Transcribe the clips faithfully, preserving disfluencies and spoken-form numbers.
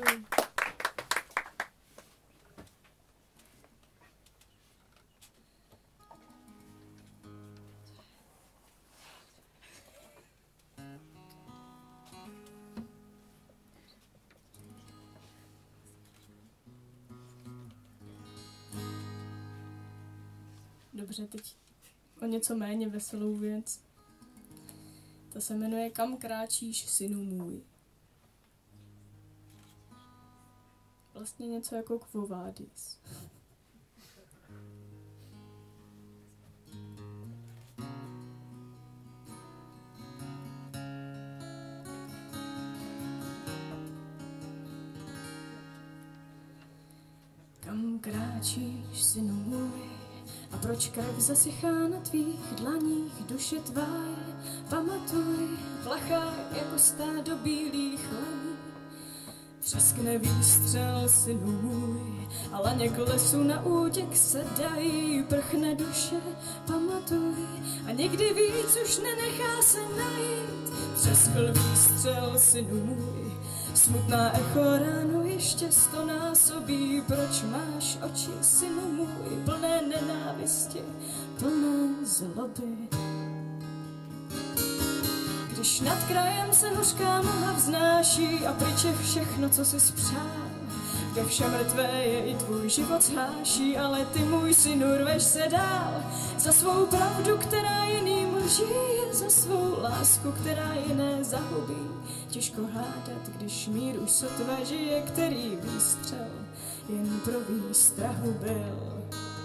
Dobře, teď o něco méně veselou věc. Ta se jmenuje Kam kráčíš, synu můj. Vlastně něco jako Quo Vadis. Kam kráčíš, synu můj, a proč krev zasychá na tvých dlaních, duše tvá je, pamatuj, plachá jako stádo bílých laní. Třeskne výstřel, synu můj, a laně k lesu na útěk se dají, prchne duše, pamatuj, a nikdy víc už nenechá se najít. Třeskl výstřel, synu můj, smutná echo ráno ještě stonásobí. Proč máš oči, synu můj, plné nenávisti, plné zloby? Když nad krajem se hořká mlha vznáší a pryč je všechno, co si spřál, kde vše mrtvé je i tvůj život zháší, ale ty, můj synu, rveš se dál za svou pravdu, která jiným lží, za svou lásku, která jiné zahubí. Těžko hádat, když mír už sotva žije, který výstřel jen pro výstrahu byl.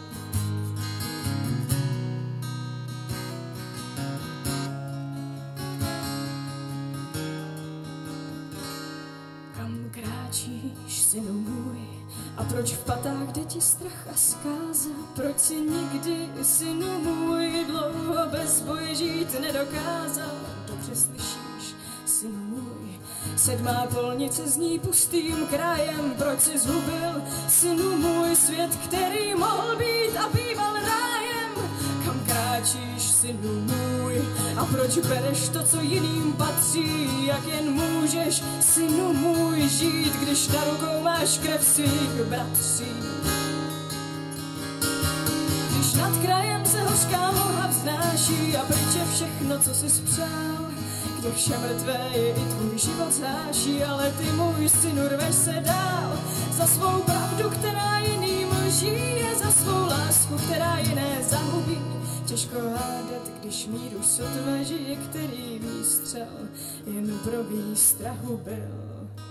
Kam kráčíš, synu můj, a proč v patách jde ti strach a zkáza? Proč si nikdy, synu můj, dlouho bez boje žít nedokázal? Dobře slyšíš, synu můj, sedmá polnice zní pustým krajem. Proč si zhubil, synu můj, svět, který mohl být a býval rájem? Kam kráčíš, synu můj, a proč bereš to, co jiným patří? Jak jen můžeš, synu můj, žít, když na rukou máš krev svých bratří? Když nad krajem se hořká mlha vznáší a pryč je všechno, co si spřál, kde vše mrtvé je i tvůj život zháší, ale ty, můj synu, rveš se dál za svou pravdu, která jiným lží, za svou lásku, která jiné zahubí. Těžko hádat, když mír už sotva žije, který výstřel jen pro výstrahu byl.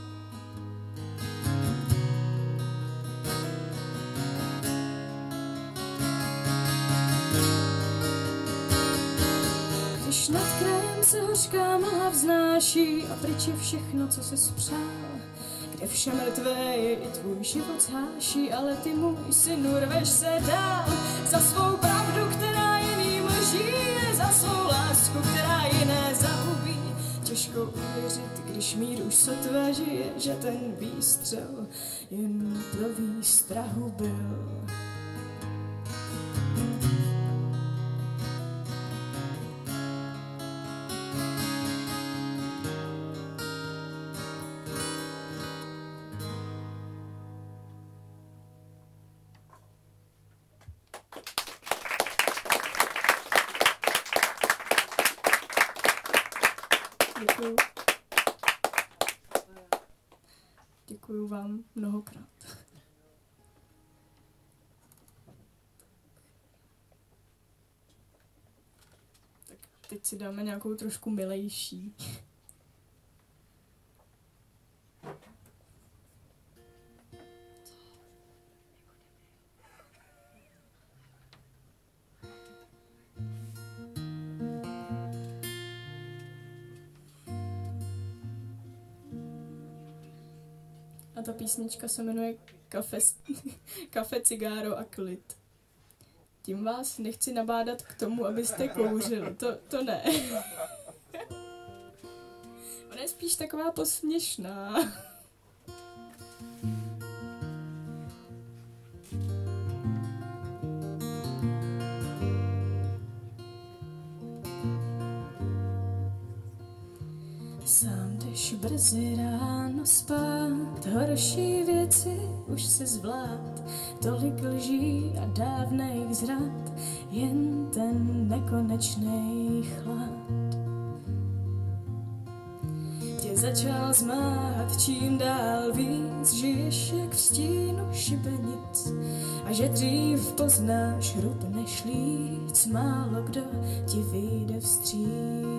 Když nad krajem se hořká mlha vznáší a pryč je všechno, co se spřál, kde vše mrtvé je i tvůj život zháší, ale ty, můj synu, rveš se dál za svou pravdu, která jiným lží, za svou lásku, která jiné zahubí. Těžko uvěřit, když mír už sotva žije, že ten výstřel jen pro výstrahu byl. Děkuju. Děkuju vám mnohokrát. Tak teď si dáme nějakou trošku milejší. A ta písnička se jmenuje Kafe, Kafe, cigáro a klid. Tím vás nechci nabádat k tomu, abyste kouřili. To, to ne. Ona je spíš taková posměšná. Sám jdeš brzy ráno spát, snad horší věci už se zvlád, tolik lží a dávných zrad, jen ten nekonečný chlad. Tě začal zmáhat čím dál víc, žiješ jak v stínu šibenic, a že dřív poznáš rub než líc, málo kdo ti vyjde vstříc.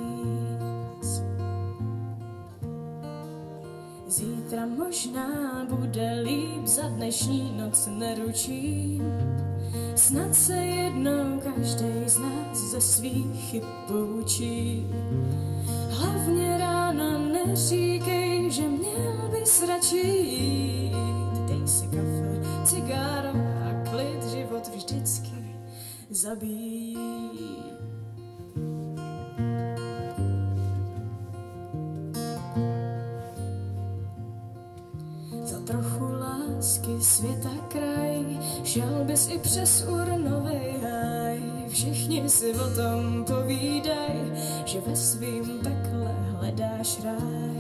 Zítra možná bude líp, za dnešní noc neručím, snad se jednou každej z nás ze svých chyb poučí. Hlavně ráno neříkej, že měl bys radši jít, dej si kafe, cigáro a klid, život vždycky zabíjí. Za trochu lásky světa kraj, šel bys i přes urnovej háj. Všichni si o tom povídaj, že ve svým pekle hledáš ráj.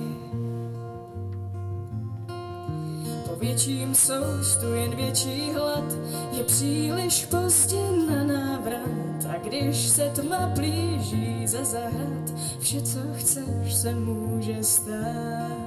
Po větším soustu jen větší hlad, je příliš pozdě na návrat. A když se tma blíží ze zahrad, vše, co chceš, se může stát.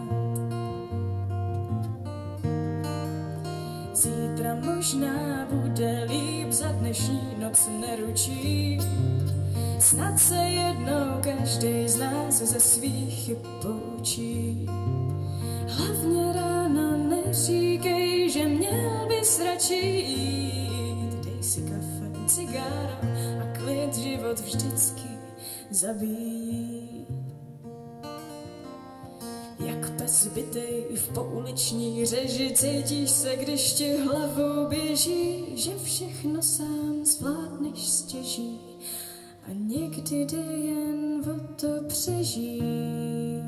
Zítra možná bude líp, za dnešní noc neručím, snad se jednou každej z nás ze svých chyb poučí. Hlavně ráno neříkej, že měl bys radši jít, dej si kafe, cigáro a klid, život vždycky zabíjí. Jak pes bitej v pouliční řeži, cítíš se, když ti hlavou běží, že všechno sám zvládneš stěží a někdy jde jen o to přežít.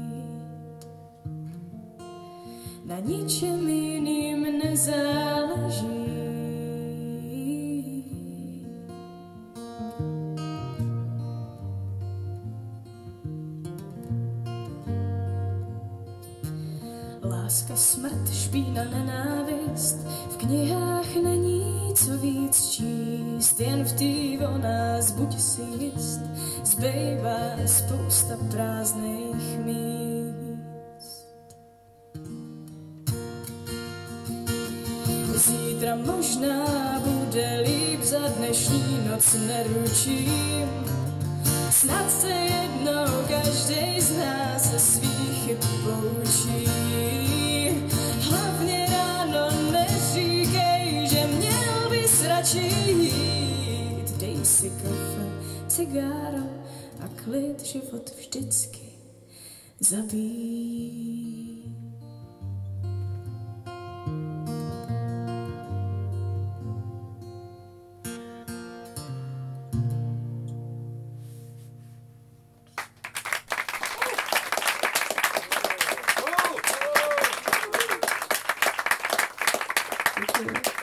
Na ničem jiným nezáleží. Láska, smrt, špína, nenávist, v knihách není co víc číst, jen v tý o nás buď si jist, zbývá spousta prázdných míst. Zítra možná bude líp, za dnešní noc neručím, snad se jednou každej z nás ze svých chyb poučí. Hlavně ráno neříkej, že měl bys radši jít, dej si kafe, cigáro a klid, život vždycky zabíjí. Thank you.